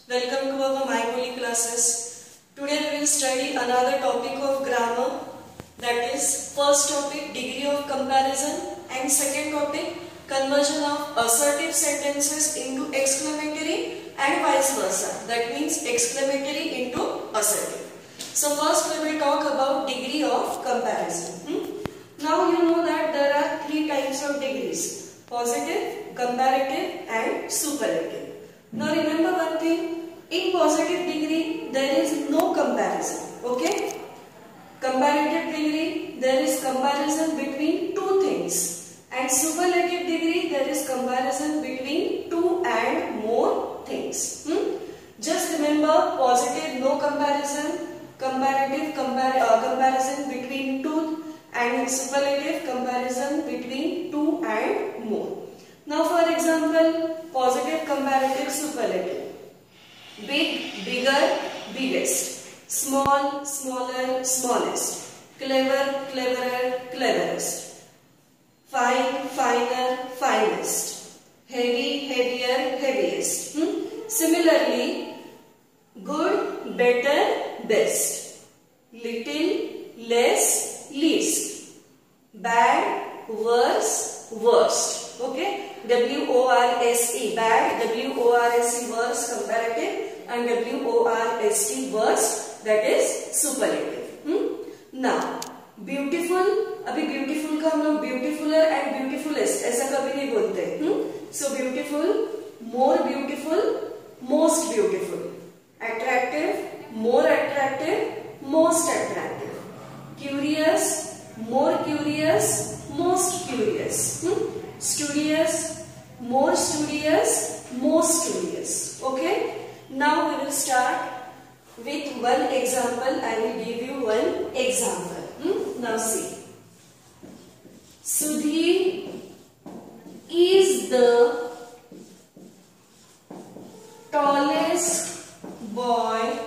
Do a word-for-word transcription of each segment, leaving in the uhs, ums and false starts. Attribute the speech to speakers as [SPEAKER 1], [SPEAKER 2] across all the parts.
[SPEAKER 1] Welcome to our MyPoly classes. Today we will study another topic of grammar, that is first topic degree of comparison and second topic conversion of assertive sentences into exclamatory and vice versa. That means exclamatory into assertive. So first we will talk about degree of comparison. Hmm? Now you know that there are three types of degrees: positive, comparative and superlative. Now remember one thing, in positive degree there is no comparison, okay? Comparative degree there is comparison between two things, and superlative degree there is comparison between two and more things. Hmm? Just remember, positive no comparison, comparative compar uh, comparison between two, and superlative comparison between two and more. Now for example, positive, comparative, superlative. Big, bigger, biggest. Small, smaller, smallest. Clever, cleverer, cleverest. Fine, finer, finest. Heavy, heavier, heaviest. Hmm? Similarly, good, better, best. Little, less, least. Bad, worse, worst. Okay? W O R S E, bad, W O R S E, worse, comparative, and W O R S T, worst, that is superlative. Hmm? Now, beautiful, अभी beautiful का हम लोग beautifuler and beautifulest ऐसा कभी नहीं बोलते. hmm? So beautiful, more beautiful, most beautiful. Attractive, more attractive, most attractive. Curious, more curious, most curious. Hmm? Studious, more studious, most studious. Okay? Now we will start with one example. I will give you one example. Hmm? Now see. Sudhir is the tallest boy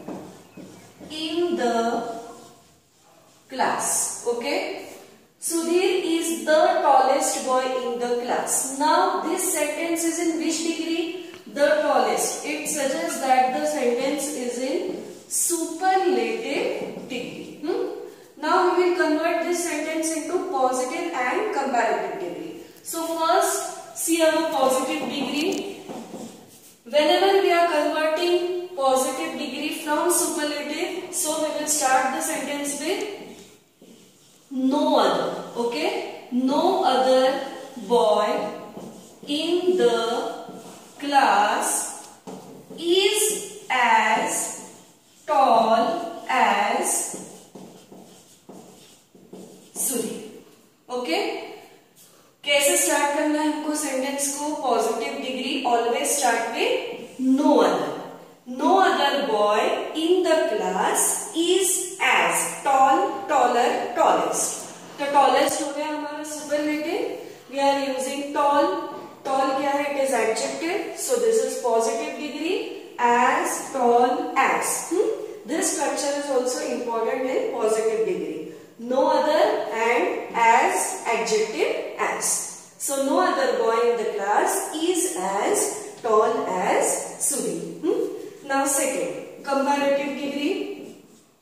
[SPEAKER 1] in the class. Okay? Sudhir is the tallest boy in the class. Now this sentence is in which degree? The tallest. It suggests that the sentence is in superlative degree. Hmm? Now we will convert this sentence into positive and comparative degree. So first see our positive degree. Whenever we are converting positive degree from superlative, so we will start the sentence with no other. Okay? No other boy in the class is as tall as Sudhir. Okay? कैसे start करना है हमको sentence को? Positive degree always start with no other. No other boy in the class is as tall, taller, tallest. तो tallest हो गया हमारा superlative. We are using tall. Tall क्या है? It is adjective. So this is positive degree. As, tall, as. This structure is also important in positive degree. No other and as, adjective as. So no other boy in the class is as tall as Sudhir. Hmm? Now second, comparative degree.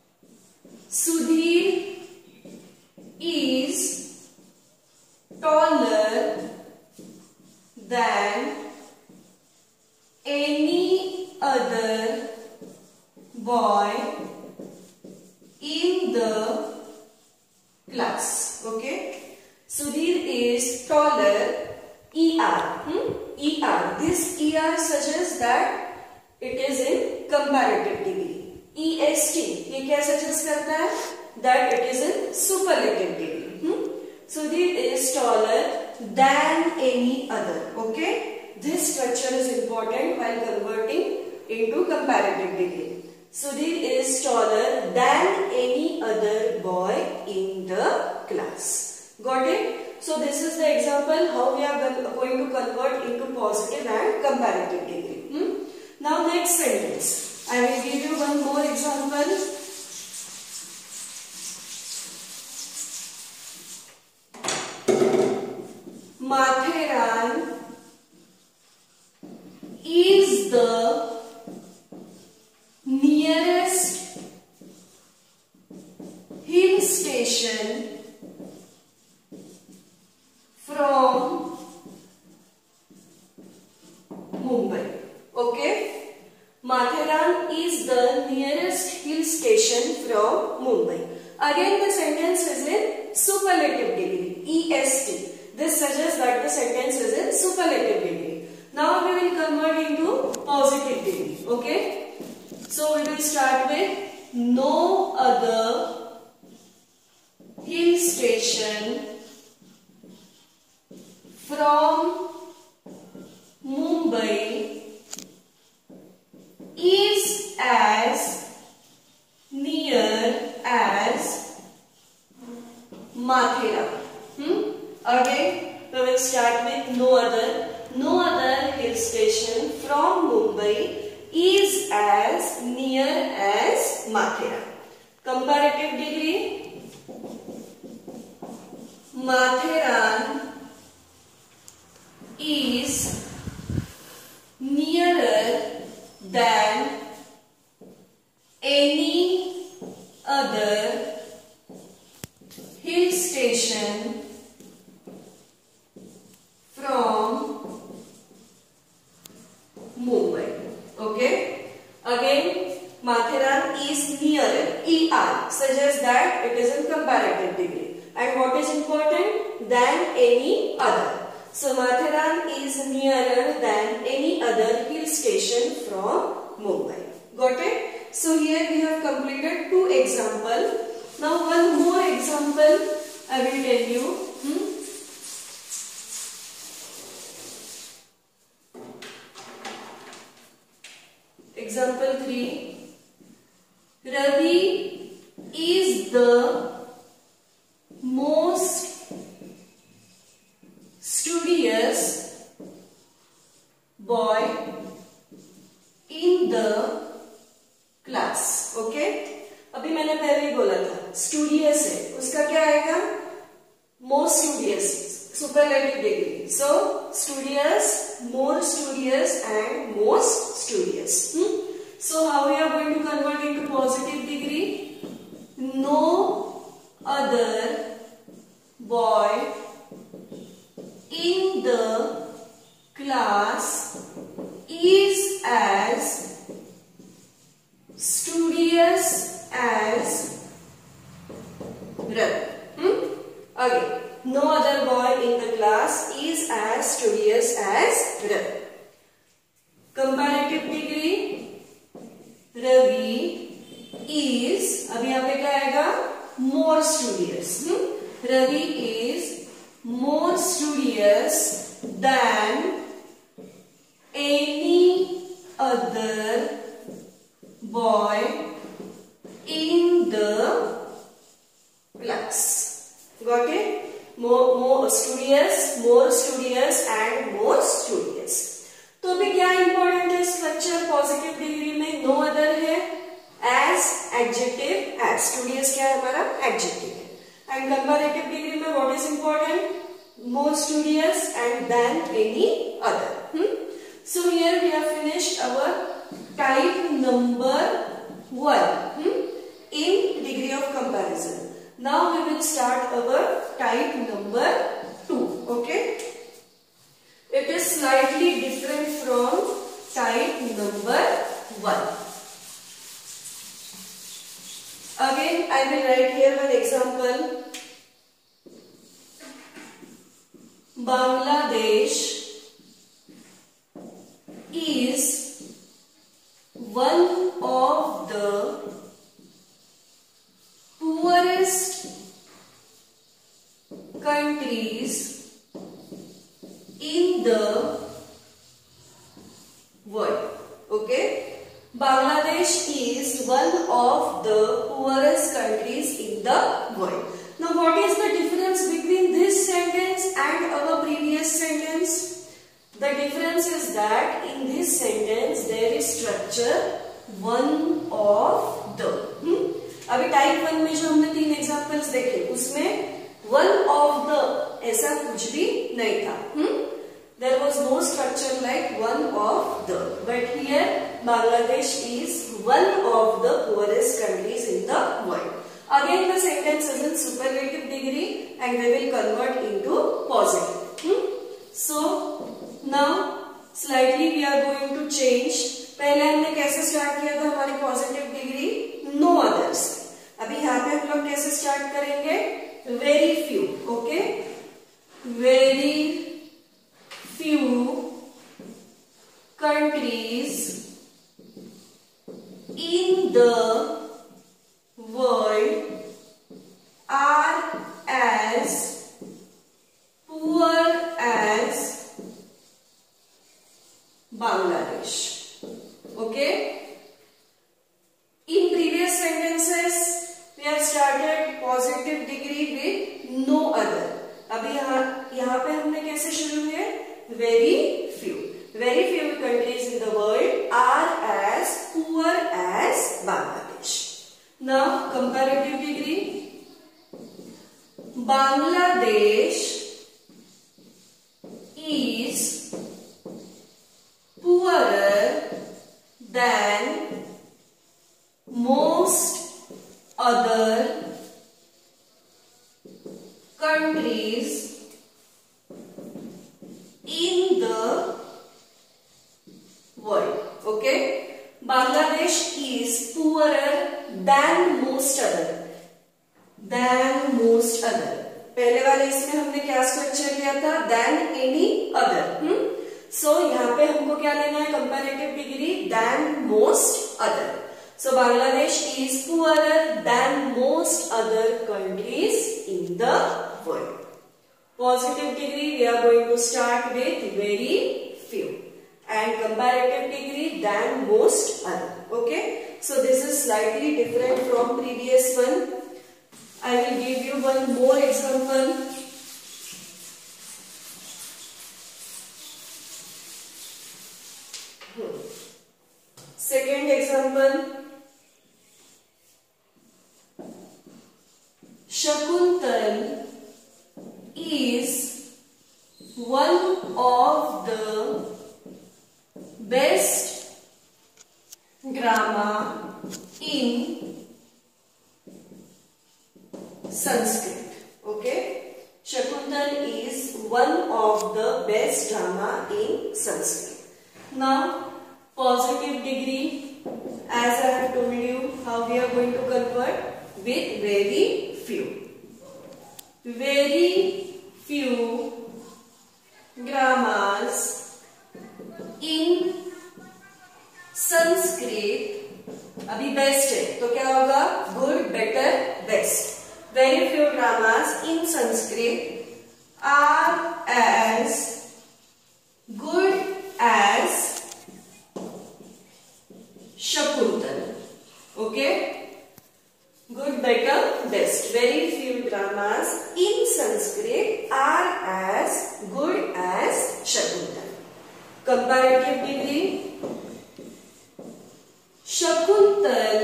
[SPEAKER 1] Sudhir is taller than any other boy in the class. Okay? Sudhir is taller. E R. Hmm? E R. This E R suggests that it is in comparative degree. E S T. ये क्या suggest करता है? That it is in superlative degree. Hmm? Sudhir is taller than any other. Okay? This structure is important while converting into comparative degree. Sudhir is taller than any other boy in the class. Got it? So this is the example how we are going to convert into positive and comparative degree. Hmm? Now next sentence. I will give you one more example. Matheran is the Mumbai. Okay. Matheran is the nearest hill station from Mumbai. Again the sentence is in superlative degree, E S T. This suggests that the sentence is in superlative degree. Now we will convert into positive degree. Okay. So we will start with no other hill station from Mumbai is as near as Mathera. Hmm? Again, we will start with no other. No other hill station from Mumbai is as near as Mathera. Comparative degree. Matheran is nearer than any other hill station from Mumbai. Okay. Again, Matheran is nearer. E R suggests that it is in comparative degree. And what is important? Than any other. So Matheran is nearer than any other hill station from Mumbai. Got it? So here we have completed two examples. Now one more example I will tell you. Hmm? Example three. Ravi is the most studious boy in the class. Okay. अभी मैंने पहले ही बोला था studious है, उसका क्या आएगा? Most studious, superlative degree. So studious, more studious, and most studious. Hmm? So how we are going to convert into positive degree? No other boy in the class is as studious as Ravi. Hmm? Again, no other boy in the class is as studious as Ravi. Comparative degree. Ravi is, अभी यहाँ पे क्या आएगा? More studious. Hmm? Ravi is more studious than any other boy in the class. Got it? More, more studious, more studious, and more studious. तो अभी क्या important है structure positive degree में? नो अदर है, एज एडजेक्टिव, एज स्टूडियस क्या है हमारा? Adjective है. एंड कंपैरेटिव डिग्री में what is important? More studious and than any other. So here we have finished our type number one in degree of comparison. Now we will start our type number two. Okay. It is slightly different from type number one. Again, I will write here one example. Bangladesh is one of the poorest countries in the world. Okay. Bangladesh is one of the poorest countries in the world. Now what is the difference between this sentence and our previous sentence? The difference is that in this sentence there is structure one of the. hmm? अभी type one में जो हमने तीन examples देखे उसमें one of the ऐसा कुछ भी नहीं था. hmm? There was no structure like one of the. But here Bangladesh is one of the poorest countries in the world. Again the sentence is in superlative degree and we will convert into positive. Hmm? So now slightly we are going to change. पहले हमने कैसे start किया था हमारी positive degree? No others. अभी यहाँ पे हम लोग कैसे स्टार्ट करेंगे? Very few. Okay, very few countries in the world are as poor as Bangladesh. Okay? In previous sentences we have started positive degree with no other. अभी यहाँ यहाँ पे हमने कैसे शुरू किए? Very few. Very few countries in the world are as poor as Bangladesh. Now comparative degree. Bangladesh is poorer than most other countries in the world. Okay, Bangladesh is poorer than most other. Than most other. पहले वाले इसमें हमने क्या structure लिया था? Than any other. हम्म? So यहाँ पे हमको क्या लेना है? Comparative degree than most other. So Bangladesh is poorer than most other countries in the world. Positive degree we are going to start with very few. And comparative degree than most other. Okay, so this is slightly different from previous one. I will give you one more example. Hmm. Second example. Shakuntal is one of the best grammar in Sanskrit. Okay, Shakuntal is one of the best grammar in Sanskrit. Now positive degree, as I have told you how we are going to convert with very few. Very few grammars in Sanskrit. अभी best है तो क्या होगा? Good, better, best. Very few grammars in Sanskrit are as good as Shakuntal. Okay, good, better, best. Very few grammars in Sanskrit are as good as Shakuntal. Comparative degree. Shakuntal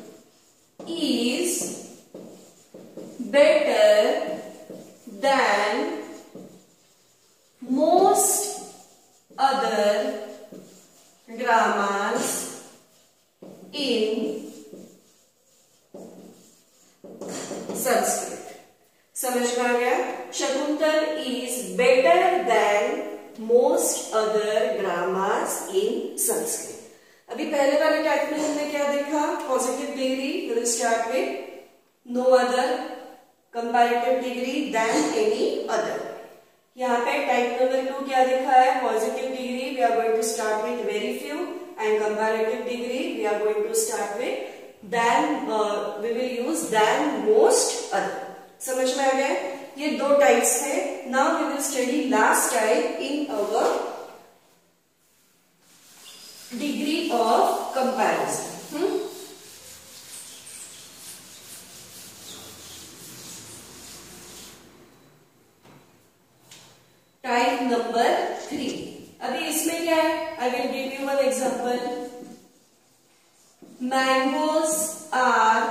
[SPEAKER 1] is better than most other grammars in Sanskrit. समझ में आ गया? Shakuntal is better than most other grammars in Sanskrit. अभी पहले वाले type में हमने क्या देखा? Positive degree will start with no other, comparative degree than any other. यहाँ पे टाइप नंबर टू क्या देखा है? Positive degree we are going to start with very few and comparative degree we are going to start with then we will use than most other. समझ में आ गया? ये दो टाइप्स है. Now we will study last type in our degree of comparison. Type number three. अभी इसमें क्या है? I will give you one example. Mangoes are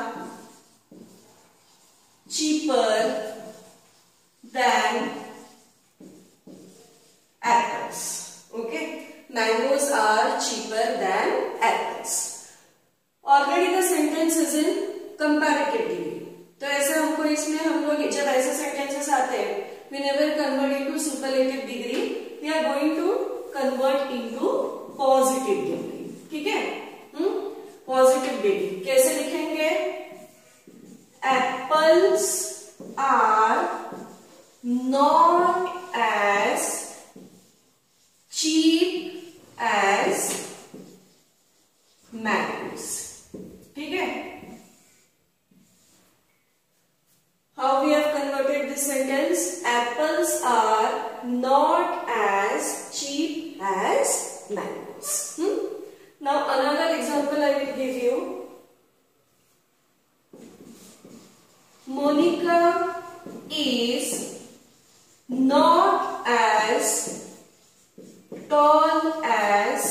[SPEAKER 1] cheaper than apples. Okay, mangoes are cheaper than apples. Already the sentence is in comparative degree. तो ऐसे हमको इसमें हम लोग जब ऐसे sentences आते हैं, we never convert into superlative degree. We are going to convert into positive degree. ठीक है, हम्म पॉजिटिव डिग्री कैसे लिखेंगे? Apples are not as cheap as mangoes. ठीक है, how we have converted this sentence? Apples are not as cheap as mangoes. Hmm? Now another example I will give you. Monica is not as tall as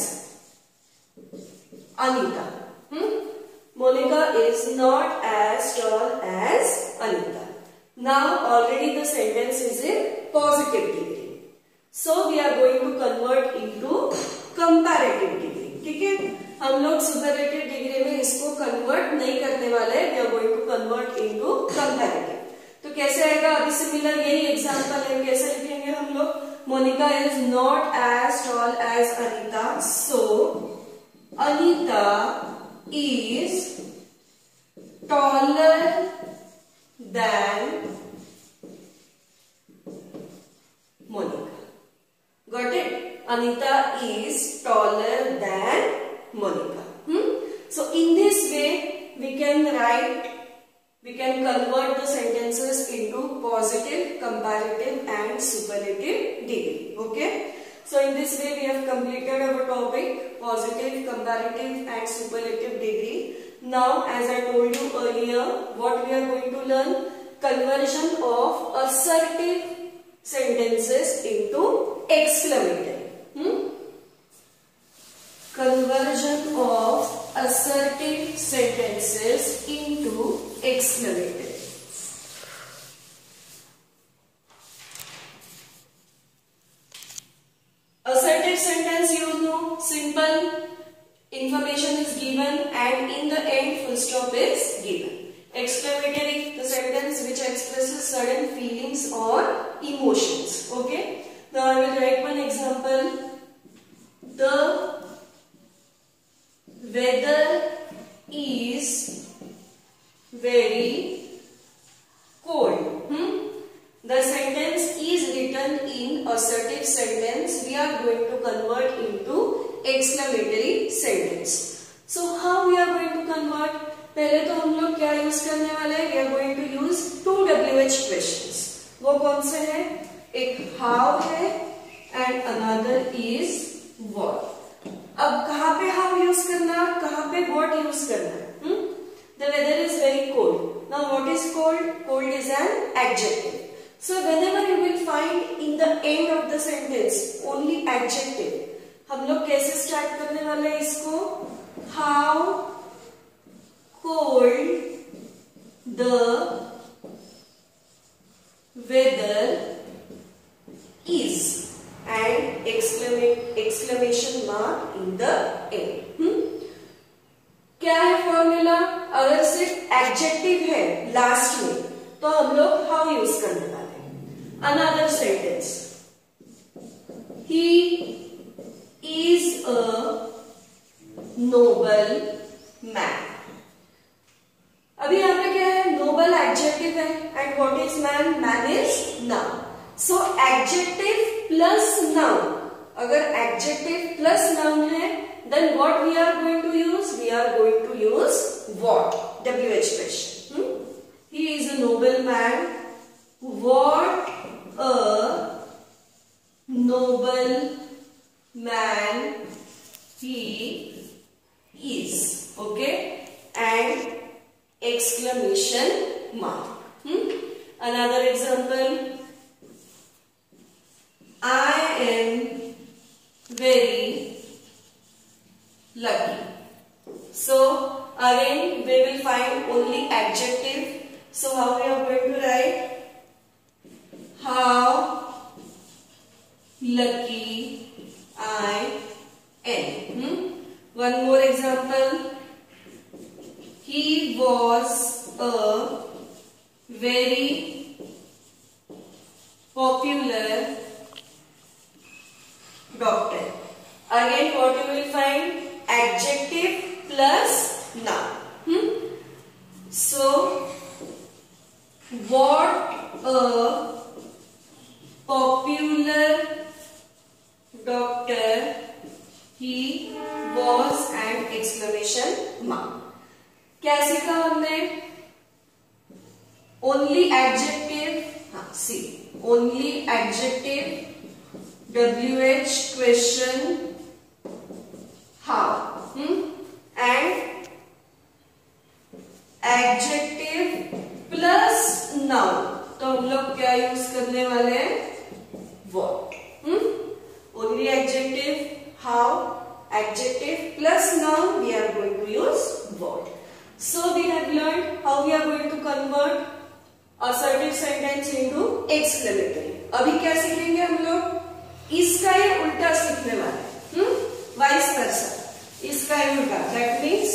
[SPEAKER 1] Anita. Hmm? Monica is not as tall as Anita. Now already the sentence is in positive degree. So we are going to convert into comparative degree. ठीक है, हम लोग superlative degree में इसको convert नहीं करने वाले. We are going to convert into comparative. तो कैसे आएगा? अभी सिमिलर यही एग्जाम्पल है. कैसे लिखेंगे हम लोग? Monica is not as tall as Anita. So Anita is taller than Monica. Got it? Anita is taller than Monica. Hmm? So in this way we can write, we can convert the sentences into positive, comparative and superlative degree. Okay? So in this way we have completed our topic positive, comparative and superlative degree. Now as I told you earlier, what we are going to learn? Conversion of assertive sentences into exclamatory. Hmm? Conversion of assertive sentences into exclamatory. Assertive sentence you know, simple, information is given and in the end full stop is given. Exclamatory, the sentence which expresses sudden feelings or emotions. Okay. Now I will write one example. The weather is very cold. Hmm? The sentence is written in assertive sentence. We are going to convert into exclamatory sentence. So how we are going to convert? पहले तो हम लोग क्या use करने वाले हैं? We are going to use two W H questions. वो कौन से हैं? एक how है and another is what. अब कहाँ पे how यूज करना, कहाँ पे what यूज करना? hmm? The weather is very cold. Now what is cold? Cold is an adjective. So whenever you will find in the end of the sentence only adjective, हम लोग कैसे start करने वाले हैं इसको? How cold the weather is and exclamation mark in the end. hmm? क्या है formula? अगर सिर्फ एडजेक्टिव है लास्ट में तो हम लोग how यूज करने वाले हैं. Another sentence. He is a noble man. अभी यहाँ पे क्या है? नोबल एडजेक्टिव है and what is man? Man is noun. So adjective plus noun. अगर एडजेक्टिव प्लस नाउन है then what we are going to use? We are going to use what. W H question. He is a noble man. What a noble man he is. Okay, and exclamation mark. Hmm? Another example. I am very lucky. So again we will find only adjective. So how we are going to write? How lucky I am. Hmm? One more example. He was a very popular doctor. Again, what you will find? Adjective plus noun. Hmm? So, what a popular doctor he was, and exclamation mark. क्या सीखा हमने? Only adjective, हाँ सी, only adjective, W H question how, hmm? and adjective plus noun. तो हम लोग क्या use करने वाले हैं? What. hmm? Only adjective, how, adjective plus noun, we are going to use what. So we have learned how we are going to convert assertive sentence into exclamatory. अभी क्या सीखेंगे हम लोग? इसका ही उल्टा सीखने वाले, हम्म, वाइस वर्सा, इसका ही उल्टा. That means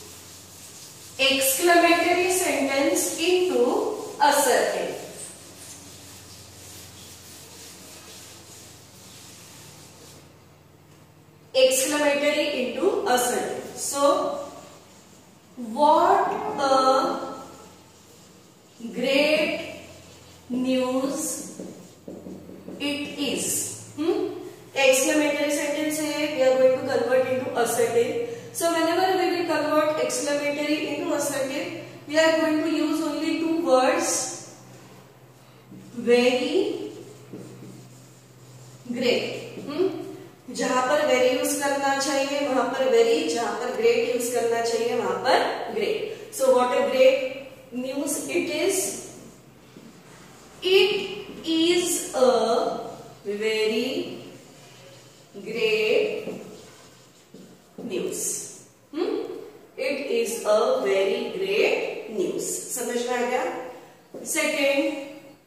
[SPEAKER 1] exclamatory sentence into assertive. Exclamatory into assertive. So, what a great news it is. Hmm? Exclamatory sentence hai, we are going to convert into assertive. So, whenever we will convert exclamatory into assertive, we are going to use only two words. Very great. Hmm? जहां पर very use करना चाहिए वहां पर very, जहां पर great use करना चाहिए वहां पर great. So what a great news it is? It is a very great news. It is a very great news. समझ में आ गया? Second,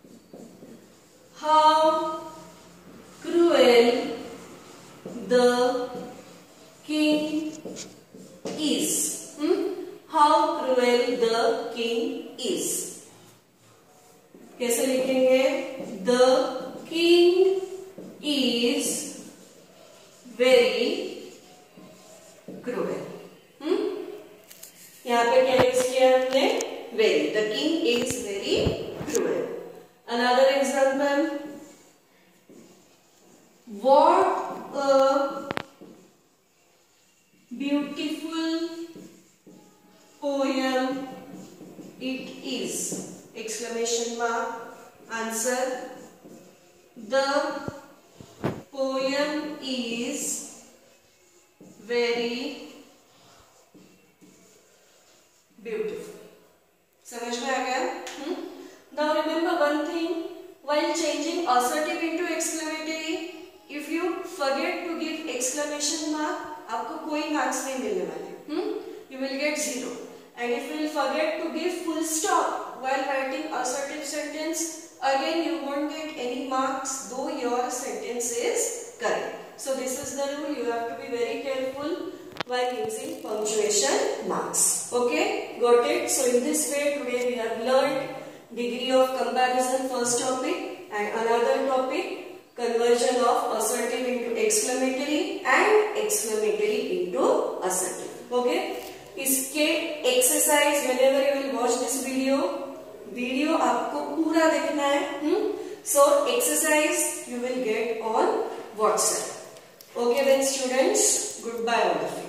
[SPEAKER 1] how cruel the king is. Hmm? How cruel the king is. कैसे लिखेंगे? The king is very cruel. hmm? यहाँ पे क्या use किया हमने? Very. The king is very cruel. Another example. What a beautiful poem it is. Exclamation mark. Answer. The poem is very beautiful. समझ में आ गया? hmm? Now remember one thing. While changing assertive into exclamatory, if you forget to give exclamation mark, आपको कोई marks नहीं मिलने वाले. hmm? You will get zero. And if you will forget to give full stop while writing assertive sentence, again you won't get any marks though your sentence is correct. So this is the rule. You have to be very careful while using punctuation marks. Okay? Got it? So in this way today we have learned degree of comparison, first topic, and another topic, conversion of assertive into exclamatory and exclamatory into assertive. Okay? इसके exercise whenever you will watch this video, video आपको पूरा देखना है. hmm? So exercise you will get on WhatsApp. Okay then students, goodbye all of you.